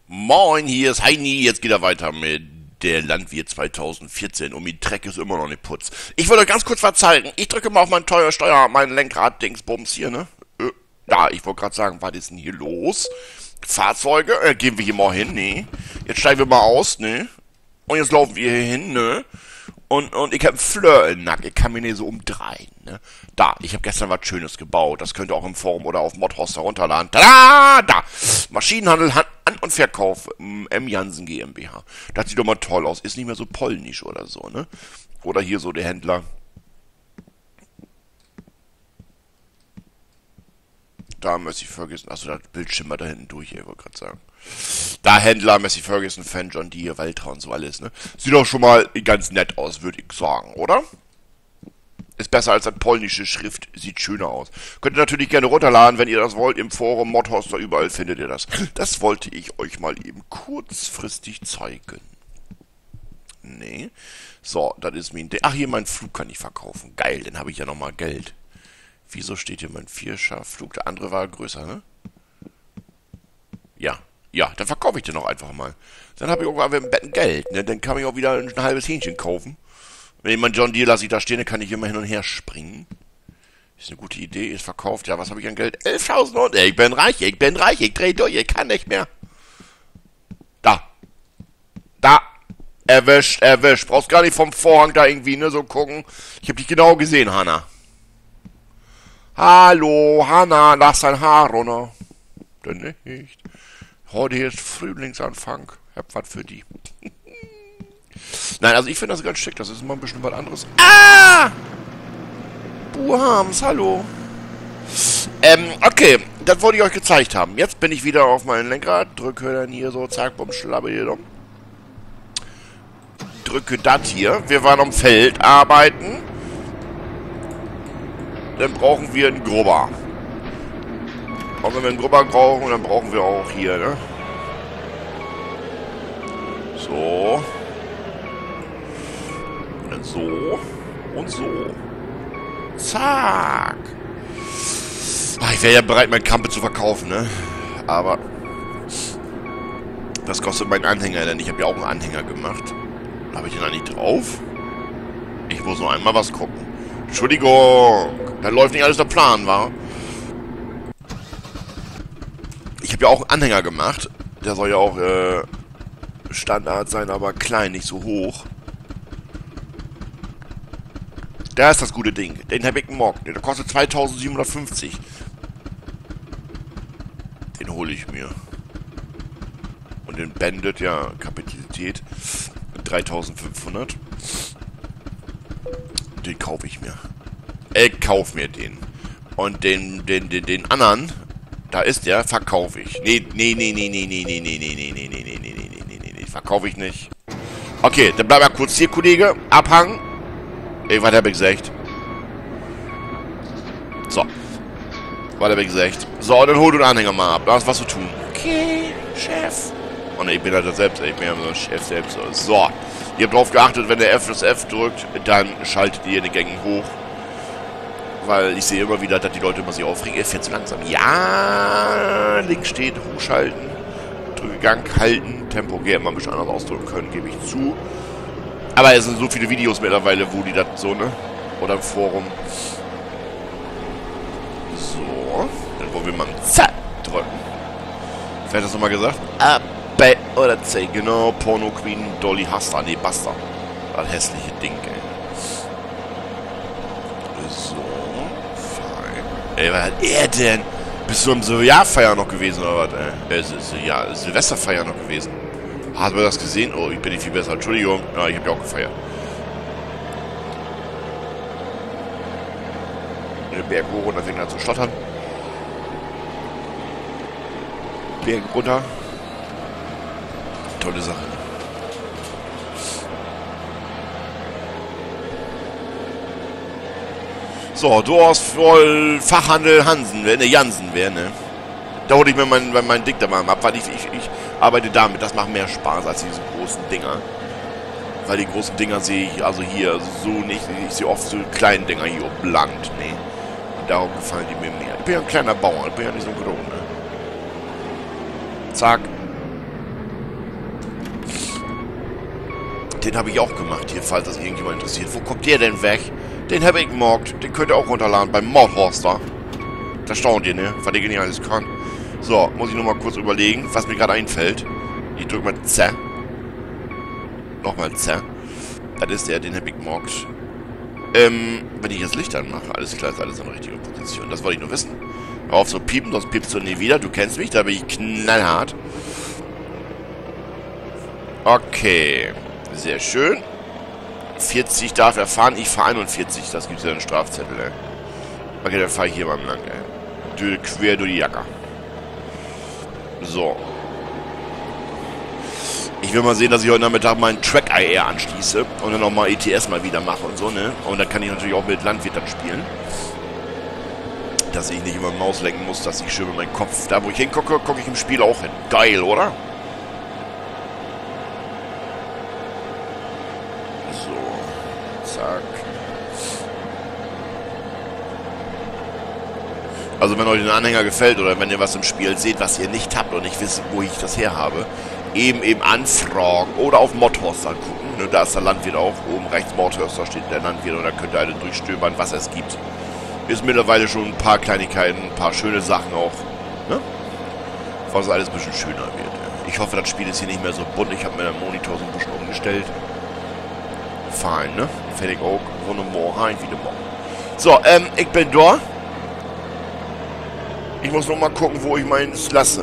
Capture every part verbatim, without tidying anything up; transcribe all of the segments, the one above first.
Moin, hier ist Heini. Jetzt geht er weiter mit der Landwirt zweitausendvierzehn und mein Treck ist immer noch nicht putz. Ich wollte euch ganz kurz was zeigen. Ich drücke mal auf mein teuer Steuer, mein Lenkrad-Dingsbums hier, ne? Äh, da, ich wollte gerade sagen, was ist denn hier los? Fahrzeuge, äh, gehen wir hier mal hin, ne? Jetzt steigen wir mal aus, ne? Und jetzt laufen wir hier hin, ne? Und, und ich hab einen Fleur im Nacken, ich kann mich nicht so umdrehen, ne? Da, ich habe gestern was Schönes gebaut, das könnt ihr auch im Forum oder auf Modhost herunterladen. Tada, da! Maschinenhandel, An- und Verkauf, M. Jansen GmbH. Das sieht doch mal toll aus, ist nicht mehr so polnisch oder so, ne? Oder hier so der Händler. Da Messi Ferguson, achso, das Bild schimmert da hinten durch, ich wollte gerade sagen. Da Händler, Messi Ferguson, Fan, John Deere, Valtra und so alles, ne? Sieht doch schon mal ganz nett aus, würde ich sagen, oder? Ist besser als eine polnische Schrift, sieht schöner aus. Könnt ihr natürlich gerne runterladen, wenn ihr das wollt, im Forum, Modhoster, überall findet ihr das. Das wollte ich euch mal eben kurzfristig zeigen. Nee. So, das ist mein... Ach, hier, mein Flug kann ich verkaufen. Geil, dann habe ich ja nochmal Geld. Wieso steht hier mein Vierschafflug? Der andere war größer, ne? Ja. Ja, dann verkaufe ich den noch einfach mal. Dann habe ich irgendwann im Bett Geld, ne? Dann kann ich auch wieder ein halbes Hähnchen kaufen. Wenn ich meinen John Deere lasse ich da stehen, dann kann ich immer hin und her springen. Ist eine gute Idee, ist verkauft. Ja, was habe ich an Geld? elftausend und ich bin reich, ich bin reich, ich drehe durch, ich kann nicht mehr. Da. Da. Erwischt, erwischt. Brauchst gar nicht vom Vorhang da irgendwie, ne, so gucken. Ich habe dich genau gesehen, Hanna. Hallo, Hanna, lass dein Haar runter. Denn nicht. Heute ist Frühlingsanfang. Hab was für die. Nein, also ich finde das ganz schick. Das ist immer ein bisschen was anderes. Ah! Buhams, hallo. Ähm, okay. Das wollte ich euch gezeigt haben. Jetzt bin ich wieder auf meinem Lenkrad. Drücke dann hier so, zack, bumm, schlappe hier um. Drücke das hier. Wir waren am Feld arbeiten. Dann brauchen wir einen Grubber. Und wenn wir einen Grubber brauchen, dann brauchen wir auch hier, ne? So. Und dann so. Und so. Zack. Ach, ich wäre ja bereit, meinen Kampe zu verkaufen, ne? Aber das kostet mein Anhänger, denn ich habe ja auch einen Anhänger gemacht. Habe ich den eigentlich drauf? Ich muss noch einmal was gucken. Entschuldigung. Da läuft nicht alles der Plan, wa? Ich habe ja auch einen Anhänger gemacht. Der soll ja auch äh, Standard sein, aber klein, nicht so hoch. Da ist das gute Ding. Den habe ich gemockt. Der kostet zweitausendsiebenhundertfünfzig. Den hole ich mir. Und den Bandit, ja, Kapazität dreitausendfünfhundert. Den kaufe ich mir. Ich kaufe mir den. Und den, den, den, den anderen, da ist der, verkaufe ich. Nee, nee, nee, nee, nee, nee, nee, nee, nee, nee, nee, nee, nee, nee, nee, nee, nee, nee, verkaufe ich nicht. Okay, dann bleib mal kurz hier, Kollege. Abhang. Ey, was hab ich gesagt? So. Was hab ich gesagt? So, dann hol du den Anhänger mal ab. Da hast was zu tun. Okay, Chef. Oh ne, ich bin halt das selbst. Ich bin ja so Chef selbst. So. Ihr habt drauf geachtet, wenn der F das F drückt, dann schaltet ihr die Gänge hoch. Weil ich sehe immer wieder, dass die Leute immer sich aufregen. Er fährt zu langsam. Ja, links steht, hochschalten. Drücke Gang, halten. Tempo, gerne mal ein bisschen anders ausdrücken können, gebe ich zu. Aber es sind so viele Videos mittlerweile, wo die das so, ne? Oder im Forum. So. Dann wollen wir mal ein Z drücken. Wer hat das nochmal gesagt? A, B oder C. Genau, Porno Queen, Dolly Hasta. Nee, Basta. Das hässliche Ding, ey. So. Fein. Ey, was hat er denn? Bist du am Silvesterfeier noch gewesen, oder was, ey? Es ist, ja, Silvesterfeier noch gewesen. Hast du das gesehen? Oh, ich bin nicht viel besser. Entschuldigung. Ja, ich habe ja auch gefeiert. Den Berg hoch und dann fängt er an zu stottern. Berg runter. Tolle Sache. So, du hast voll Fachhandel Hansen, ne, Jansen wäre, ne? Da hole ich mir mein, mein, mein Ding da mal ab, weil ich, ich, ich arbeite damit. Das macht mehr Spaß als diese großen Dinger. Weil die großen Dinger sehe ich also hier so nicht. Ich sehe oft so kleine Dinger hier oben Land, ne? Und darum gefallen die mir mehr. Ich bin ja ein kleiner Bauer, ich bin ja nicht so groß, ne? Zack. Den habe ich auch gemacht hier, falls das irgendjemand interessiert. Wo kommt der denn weg? Den habe ich gemockt. Den könnt ihr auch runterladen beim Mordhorster. Da staunt ihr, ne? Was der nicht alles kann. So, muss ich nur mal kurz überlegen, was mir gerade einfällt. Ich drücke mal Z. Nochmal Z. Das ist der, den habe ich gemockt. Ähm, wenn ich jetzt Licht anmache, alles klar, ist alles in der richtigen Position. Das wollte ich nur wissen. Hör auf so piepen, sonst piepst du nie wieder. Du kennst mich, da bin ich knallhart. Okay. Sehr schön. vierzig darf er fahren, ich fahre einundvierzig. Das gibt ja einen Strafzettel, ey. Okay, dann fahre ich hier mal lang, ey. Quer durch die Jacke. So. Ich will mal sehen, dass ich heute Nachmittag meinen Track-I R anschließe und dann auch mal E T S mal wieder mache und so, ne? Und dann kann ich natürlich auch mit Landwirt dann spielen. Dass ich nicht immer Maus lenken muss, dass ich schön mit meinem Kopf, da wo ich hingucke, gucke ich im Spiel auch hin. Geil, oder? So. Zack. Also wenn euch ein Anhänger gefällt oder wenn ihr was im Spiel seht, was ihr nicht habt und nicht wisst, wo ich das her habe, eben eben anfragen oder auf Mordhorster gucken. Ne, da ist der Landwirt auch. Oben rechts Mordhorster steht der Landwirt und da könnt ihr alle durchstöbern, was es gibt. Ist mittlerweile schon ein paar Kleinigkeiten, ein paar schöne Sachen auch. Ne? Was alles ein bisschen schöner wird. Ich hoffe, das Spiel ist hier nicht mehr so bunt. Ich habe mir den Monitor so ein bisschen umgestellt. Fein, ne? Fertig auch. Wunderbar. Hein, wieder morgen. So, ähm, ich bin da. Ich muss noch mal gucken, wo ich meins lasse.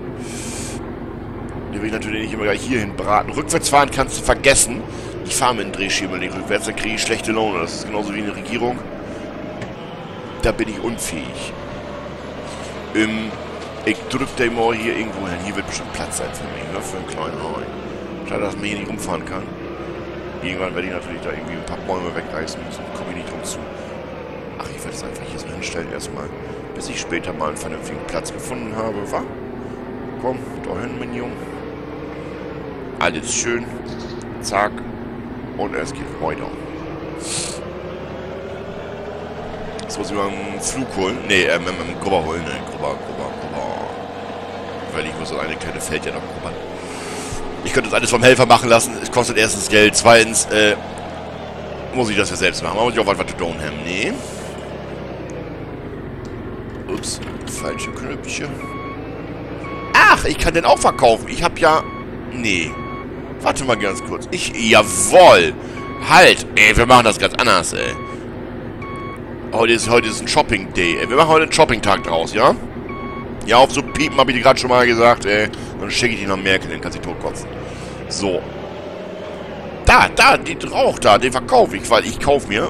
Den will ich natürlich nicht immer gleich hierhin braten. Rückwärts fahren kannst du vergessen. Ich fahre mit dem Drehschieber nicht rückwärts, dann kriege ich schlechte Laune. Das ist genauso wie eine Regierung. Da bin ich unfähig. Ähm, ich drücke den mal hier irgendwo hin. Hier wird bestimmt Platz sein für mich, ne? Für einen kleinen Hai. Schade, dass man hier nicht rumfahren kann. Irgendwann werde ich natürlich da irgendwie ein paar Bäume wegreißen müssen. Komme ich nicht drum zu. Ach, ich werde es einfach hier so hinstellen erstmal. Bis ich später mal einen vernünftigen Platz gefunden habe, wa? Komm, dahin, mein Junge. Alles schön. Zack. Und es geht weiter. Jetzt muss ich mal einen Flug holen. Ne, ähm, einen Grubber holen. Ne, Grubber, Grubber, Grubber. Weil ich muss das eine kleine Feld ja noch grubbern. Ich könnte das alles vom Helfer machen lassen. Es kostet erstens Geld. Zweitens, äh, muss ich das ja selbst machen. Man muss ich auch was zu tun haben. Nee. Ups, falsche Knöpfchen. Ach, ich kann den auch verkaufen. Ich hab ja... Nee. Warte mal ganz kurz. Ich... Jawohl. Halt. Ey, wir machen das ganz anders, ey. Heute ist, heute ist ein Shopping-Day, ey. Wir machen heute einen Shopping-Tag draus, ja? Ja, auf so Piepen habe ich dir gerade schon mal gesagt, ey. Dann schicke ich die nach Merkel, den kann sie totkotzen. So. Da, da, den Rauch da, den verkaufe ich, weil ich kaufe mir...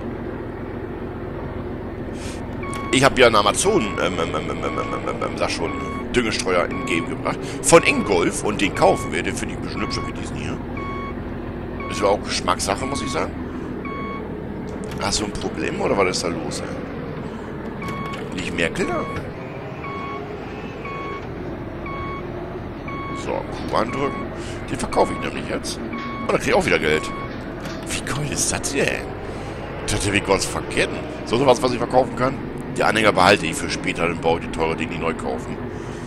Ich habe ja einen Amazon, ähm, ähm, ähm, ähm, ähm, ähm, sag schon, Düngestreuer in Game gebracht. Von Ingolf und den kaufen wir. Den finde ich ein bisschen hübscher wie diesen hier. Das war auch Geschmackssache, muss ich sagen. Hast du ein Problem oder was ist da los, ey? Nicht Merkel da? So, Q andrücken. Den verkaufe ich nämlich jetzt. Und dann kriege ich auch wieder Geld. Wie cool ist das denn? Das hätte ich ganz vergessen. So sowas, was ich verkaufen kann? Die Anhänger behalte ich für später, dann baue ich die teure Dinge neu kaufen.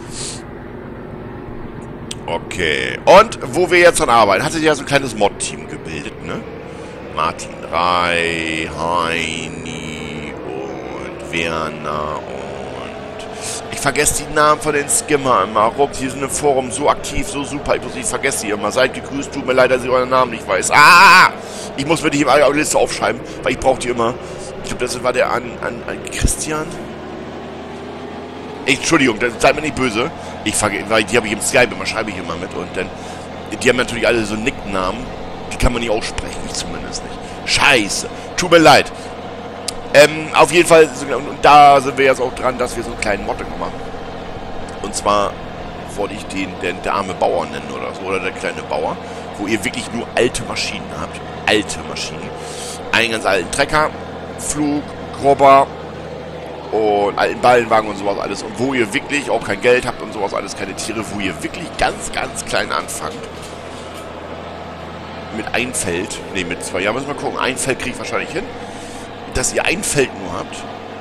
Okay. Und wo wir jetzt dran arbeiten, hat sich ja so ein kleines Mod-Team gebildet, ne? Martin Rai, Heini und Werner und... Ich vergesse die Namen von den Skimmer immer. Rob, die sind im Forum so aktiv, so super. Ich, muss, ich vergesse die immer. Seid gegrüßt, tut mir leid, dass ich euren Namen nicht weiß. Ah! Ich muss mir die auf die Liste aufschreiben, weil ich brauche die immer. Ich glaube, das war der an, an, an Christian. Ich, Entschuldigung, seid mir nicht böse. Ich vergesse, weil die habe ich im Skype immer, schreibe ich immer mit. Und dann, die haben natürlich alle so Nicknamen. Die kann man nicht aussprechen, ich zumindest nicht. Scheiße. Tut mir leid. Ähm, auf jeden Fall, und da sind wir jetzt auch dran, dass wir so einen kleinen Mod machen. Und zwar wollte ich den, den der arme Bauer nennen oder so, oder der kleine Bauer, wo ihr wirklich nur alte Maschinen habt. Alte Maschinen. Einen ganz alten Trecker, Flug, Grubber und alten Ballenwagen und sowas alles. Und wo ihr wirklich auch kein Geld habt und sowas alles, keine Tiere, wo ihr wirklich ganz, ganz klein anfangt. Mit ein Feld, ne, mit zwei, ja, müssen wir gucken, ein Feld kriege ich wahrscheinlich hin. Dass ihr ein Feld nur habt.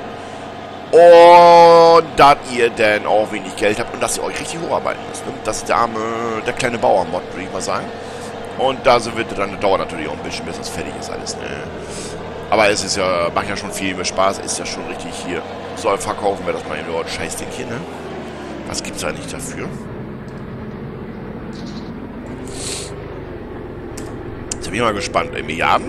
Und dass ihr dann auch wenig Geld habt und dass ihr euch richtig hocharbeiten müsst. Ne? Das ist der arme, der kleine Bauer-Mod, würde ich mal sagen. Und da sind wir, dann dauert natürlich auch ein bisschen, bis das fertig ist alles, ne? Aber es ist ja, macht ja schon viel mehr Spaß, ist ja schon richtig hier. So, verkaufen wir das mal in Lord Scheißding hier, ne? Was gibt's eigentlich dafür? Jetzt bin ich mal gespannt, ey. Milliarden?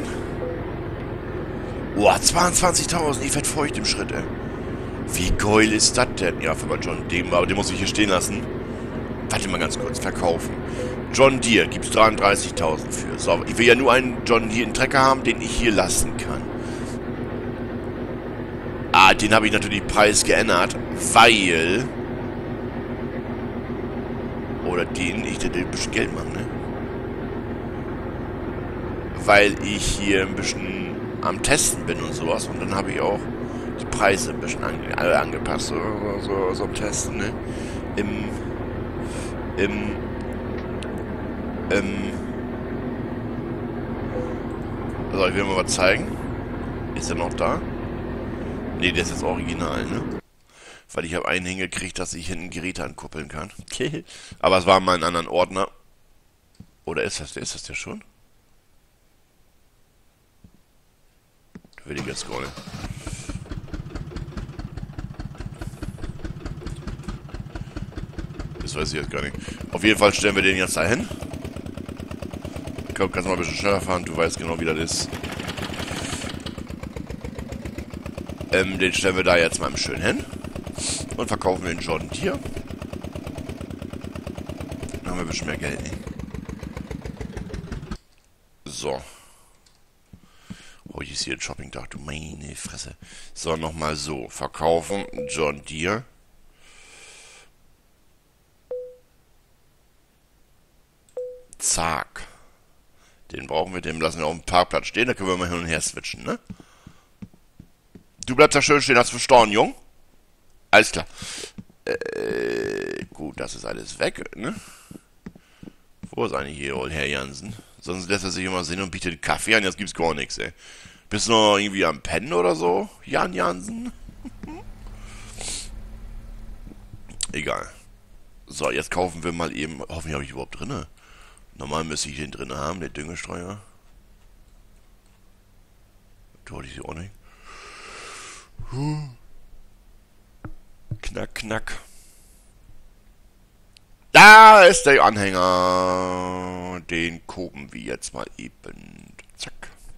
Boah, zweiundzwanzigtausend, ich werd feucht im Schritt, ey. Wie geil ist das denn? Ja, für mal John Deere, aber den muss ich hier stehen lassen. Warte mal ganz kurz, verkaufen. John Deere gibt's dreiunddreißigtausend für. So, ich will ja nur einen John Deere einen Trecker haben, den ich hier lassen kann. Ah, den habe ich natürlich Preis geändert, weil... Oder den, ich hätte ein bisschen Geld machen, ne? Weil ich hier ein bisschen am Testen bin und sowas. Und dann habe ich auch die Preise ein bisschen ange äh, angepasst. So, so, so am Testen, ne? Im... Im... Im... So, ich will mal was zeigen. Ist er noch da? Ne, der ist jetzt original, ne? Weil ich habe einen hingekriegt, dass ich hinten Geräte ankuppeln kann. Aber es war mal ein anderen Ordner. Oder ist das der? Ist das der schon? Da will ich jetzt scrollen. Das weiß ich jetzt gar nicht. Auf jeden Fall stellen wir den jetzt da hin. Ich glaube, kannst mal ein bisschen schneller fahren. Du weißt genau, wie das ist. Ähm, den stellen wir da jetzt mal schön hin. Und verkaufen wir den John Deere. Dann haben wir ein bisschen mehr Geld. Ne? So. Heute ist hier ein Shopping-Tag, du meine Fresse. So, nochmal so. Verkaufen, John Deere. Zack. Den brauchen wir, den lassen wir auf dem Parkplatz stehen. Da können wir mal hin und her switchen, ne? Du bleibst da schön stehen, hast du verstanden, Jung? Alles klar. Äh, gut, das ist alles weg, ne? Wo ist eigentlich hier, old Herr Jansen? Sonst lässt er sich immer sehen und bietet Kaffee an, jetzt gibt's gar nichts, ey. Bist du noch irgendwie am Pennen oder so, Jan Jansen? Egal. So, jetzt kaufen wir mal eben... Hoffentlich habe ich überhaupt drinne. Normal müsste ich den drinne haben, der Düngestreuer. Du hatte ich sie auch nicht. Huh. Knack, knack. Da ist der Anhänger. Den gucken wir jetzt mal eben. Zack.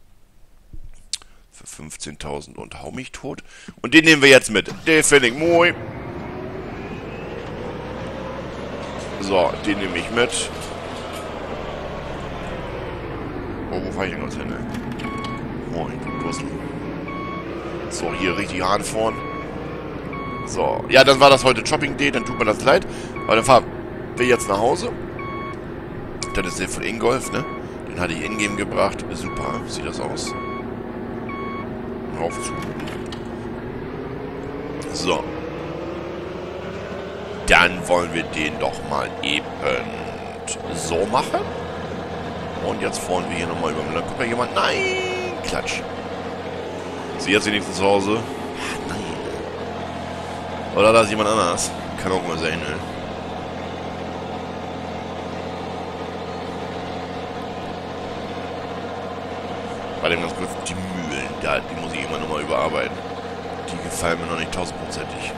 Für fünfzehntausend und hau mich tot. Und den nehmen wir jetzt mit. Den finde ich moi. So, den nehme ich mit. Oh, wo fahre ich denn ganz hin, ne? Moin, du Dussel. So, hier richtig anfahren. So, ja, dann war das heute Shopping Day, dann tut mir das leid. Aber dann fahren wir jetzt nach Hause. Das ist der von Ingolf, ne? Den hatte ich in-game gebracht. Super, sieht das aus. Auf zu. So. Dann wollen wir den doch mal eben so machen. Und jetzt fahren wir hier nochmal über. Dann guckt da jemand. Nein! Klatsch. Ist jetzt wenigstens zu Hause? Nein. Oder da ist jemand anders. Kann auch mal sein, ne? Warte ganz kurz. Die Mühlen, da, die muss ich immer nochmal überarbeiten. Die gefallen mir noch nicht tausendprozentig.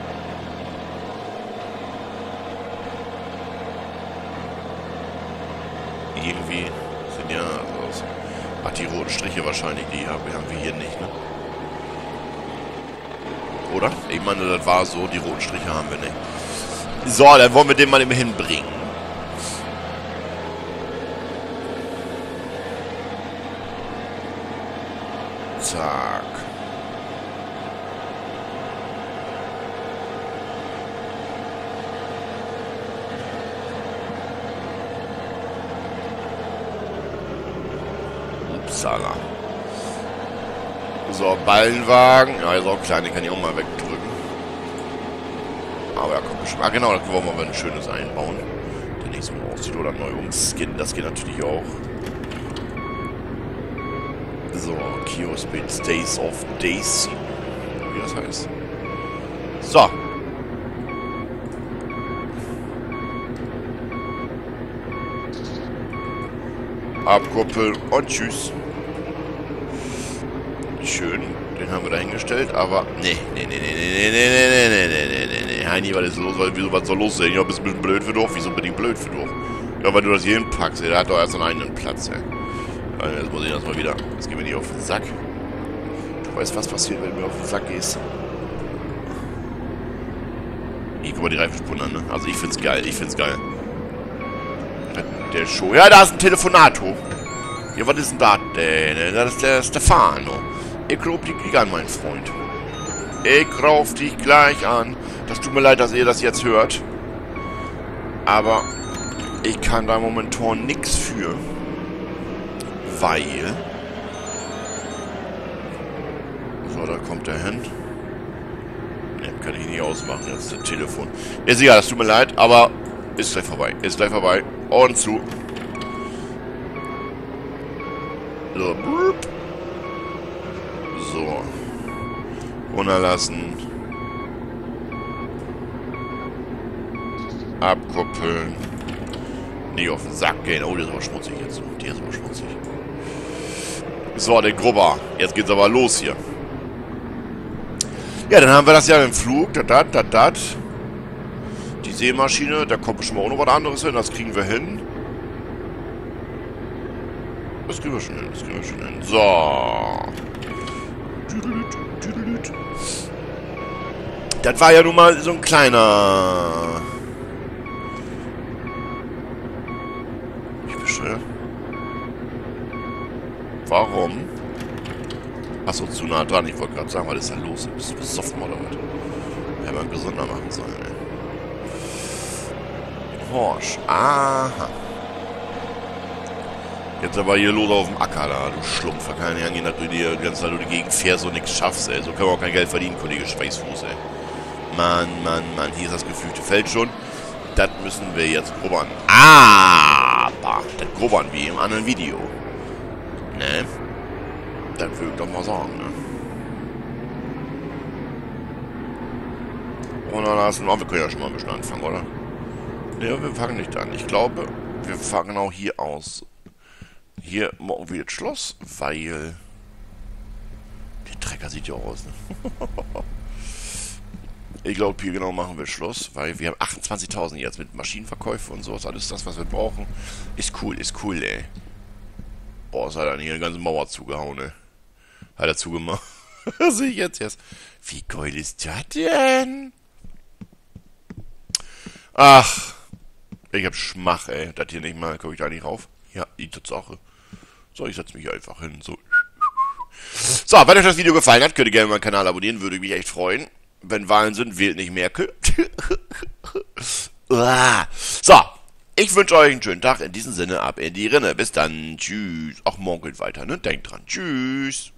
Irgendwie sind ja... Also, ach, die roten Striche wahrscheinlich, die haben wir hier nicht, ne? Oder? Ich meine, das war so, die roten Striche haben wir nicht. So, dann wollen wir den mal eben hinbringen. Zack. Upsala. So, Ballenwagen. Ja, ist auch klein, den kann ich auch mal wegdrücken. Aber ja, kommt bestimmt. Ah, genau, da wollen wir mal ein schönes einbauen. Der nicht so aussieht oder neu umskinnen. Das geht natürlich auch. So, Kiospin Stays of Days. Wie das heißt. So. Abkuppeln und tschüss. Schön. Den haben wir da hingestellt, aber... Nee, nee, nee, nee, nee, nee, nee, nee, nee, nee, nee, nee, nee. Heini, was ist los? Wieso, was soll los sein? Ja, bist ein bisschen blöd für doch. Wieso bin ich blöd für doch? Ja, weil du das hier hinpackst, ey. Der hat doch erst einen eigenen Platz, ey. Also, jetzt muss ich das mal wieder... Jetzt gehen wir nicht auf den Sack. Du weißt, was passiert, wenn du mir auf den Sack gehst. Hier, guck mal die Reifenspunnen an, ne? Also, ich find's geil. Ich find's geil. Der Show. Ja, da ist ein Telefonato. Ja, was ist denn da denn? Das ist der Stefano. Ich rauf dich gleich an, mein Freund. Ich rauf dich gleich an. Das tut mir leid, dass ihr das jetzt hört. Aber ich kann da momentan nichts für. Weil... So, da kommt er hin. Ne, kann ich nicht ausmachen. Jetzt das Telefon. Ist egal, das tut mir leid, aber ist gleich vorbei. Ist gleich vorbei. Und zu. So. So. Runterlassen. Abkuppeln. Nicht auf den Sack gehen. Oh, der ist aber schmutzig jetzt. Der ist aber schmutzig. So, der Grubber. Jetzt geht's aber los hier. Ja, dann haben wir das ja im Flug. Dat, dat, dat, dat. Die Seemaschine. Da kommt schon mal auch noch was anderes hin. Das kriegen wir hin. Das kriegen wir schon hin. Das kriegen wir schon hin. So. Das war ja nun mal so ein kleiner... Ich bescheuert. Warum? Achso, zu nah dran. Ich wollte gerade sagen, was ist da los? Bist du besoffen oder was? Hätte man gesünder machen sollen, ey. Horsch. Aha. Jetzt aber hier los auf dem Acker da, du Schlumpf. Da kann ja nicht angehen, dass du dir die ganze Zeit durch die Gegend fährst und nichts schaffst, ey. So können wir auch kein Geld verdienen, Kollege Schweißfuß, ey. Mann, Mann, Mann. Hier ist das geflügte Feld schon. Das müssen wir jetzt grubbern. Aber das grubbern wie im anderen Video. Ne? Das würde ich doch mal sagen, ne? Runterlassen. Oh, wir können ja schon mal ein bisschen anfangen, oder? Ne, wir fangen nicht an. Ich glaube, wir fangen auch hier aus. Hier morgen wird Schloss, weil... Der Trecker sieht ja auch aus, ne? Ich glaube, hier genau machen wir Schluss, weil wir haben achtundzwanzigtausend jetzt mit Maschinenverkäufen und so. Ist alles das, was wir brauchen. Ist cool, ist cool, ey. Boah, es hat dann hier eine ganze Mauer zugehauen, ey. Hat er zugemacht. Das sehe ich jetzt erst. Wie geil ist das denn? Ach. Ich hab Schmach, ey. Das hier nicht mal. Guck ich da nicht rauf? Ja, die Tatsache. So, ich setze mich hier einfach hin. So. So, wenn euch das Video gefallen hat, könnt ihr gerne meinen Kanal abonnieren. Würde mich echt freuen. Wenn Wahlen sind, wählt nicht Merkel. So, ich wünsche euch einen schönen Tag. In diesem Sinne, ab in die Rinne. Bis dann. Tschüss. Auch morgen geht weiter, ne? Denkt dran. Tschüss.